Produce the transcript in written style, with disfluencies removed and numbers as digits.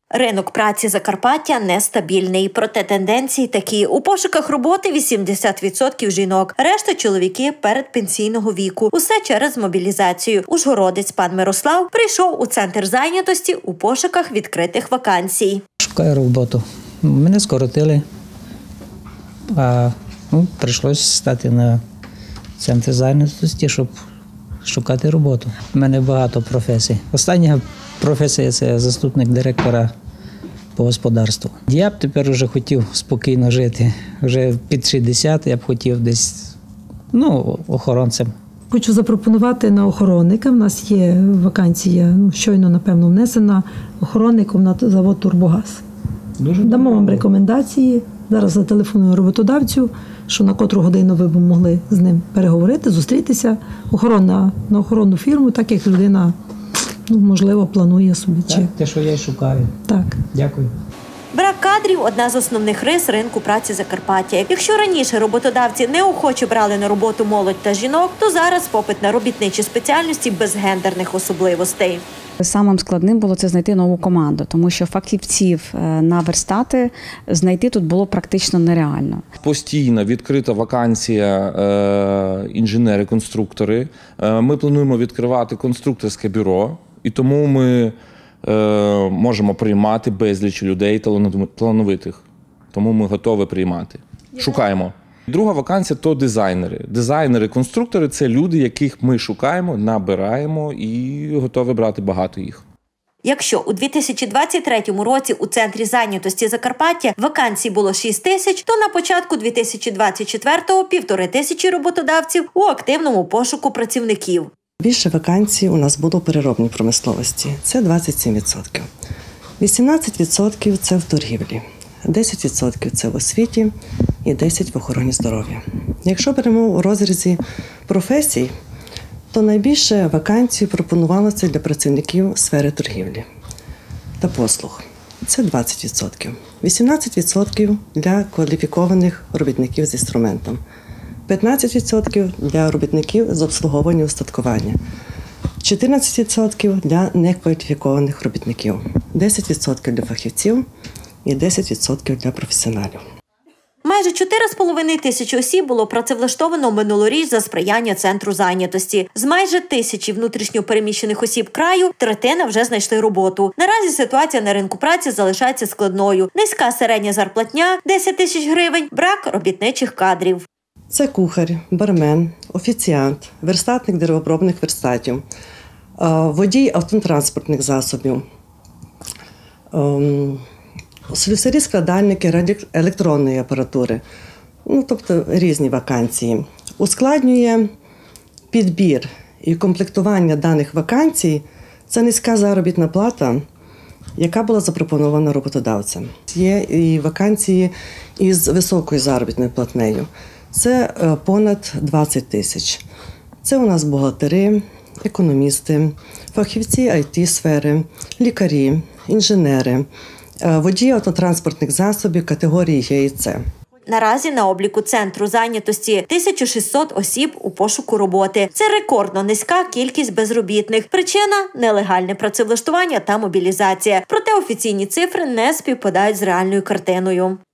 Ринок праці Закарпаття нестабільний, проте тенденції такі. У пошуках роботи 80% жінок, решта – чоловіки передпенсійного віку. Усе через мобілізацію. Ужгородець пан Мирослав прийшов у центр зайнятості у пошуках відкритих вакансій. Шукаю роботу. Мене скоротили, а прийшлося стати на центр зайнятості, щоб шукати роботу. У мене багато професій. Остання професія – це заступник директора по господарству. Я б тепер вже хотів спокійно жити. Вже під 60 я б хотів десь, охоронцем. Хочу запропонувати на охоронника. У нас є вакансія, щойно, напевно, внесена охоронником на завод «Турбогаз». Дамо вам рекомендації. Зараз зателефоную роботодавцю, що на котру годину ви б могли з ним переговорити, зустрітися. На охоронну фірму, так як людина, можливо, планує собі. Так, те, що я й шукаю. Так. Дякую. Брак кадрів – одна з основних рис ринку праці Закарпаття. Якщо раніше роботодавці неохоче брали на роботу молодь та жінок, то зараз попит на робітничі спеціальності без гендерних особливостей. Самим складним було це знайти нову команду, тому що фахівців на верстати знайти тут було практично нереально. Постійно відкрита вакансія інженери-конструктори. Ми плануємо відкривати конструкторське бюро, і тому ми можемо приймати безліч людей талановитих. Тому ми готові приймати. Шукаємо. Друга вакансія – то дизайнери. Дизайнери-конструктори – це люди, яких ми шукаємо, набираємо і готові брати багато їх. Якщо у 2023 році у Центрі зайнятості Закарпаття вакансій було 6 тисяч, то на початку 2024-го – 1500 роботодавців у активному пошуку працівників. Більше вакансій у нас було в переробній промисловості – це 27%. 18% – це в торгівлі, 10% – це в освіті і 10% в охороні здоров'я. Якщо беремо у розрізі професій, то найбільше вакансій пропонувалося для працівників сфери торгівлі та послуг – це 20%. 18% для кваліфікованих робітників з інструментом, 15% для робітників з обслуговування устаткування, 14% для некваліфікованих робітників, 10% для фахівців і 10% для професіоналів. Майже 4,5 тисячі осіб було працевлаштовано минулоріч за сприяння Центру зайнятості. З майже 1000 внутрішньо переміщених осіб краю третина вже знайшли роботу. Наразі ситуація на ринку праці залишається складною. Низька середня зарплатня – 10 тисяч гривень, брак робітничих кадрів. Це кухар, бармен, офіціант, верстатник деревообробних верстатів, водій автотранспортних засобів, слюсарі-складальники електронної апаратури, тобто різні вакансії. Ускладнює підбір і комплектування даних вакансій – це низька заробітна плата, яка була запропонована роботодавцем. Є і вакансії із високою заробітною платнею. Це понад 20 тисяч. Це у нас бухгалтери, економісти, фахівці IT-сфери, лікарі, інженери, водії автотранспортних засобів категорії Г і С. Наразі на обліку Центру зайнятості 1600 осіб у пошуку роботи. Це рекордно низька кількість безробітних. Причина – нелегальне працевлаштування та мобілізація. Проте офіційні цифри не співпадають з реальною картиною.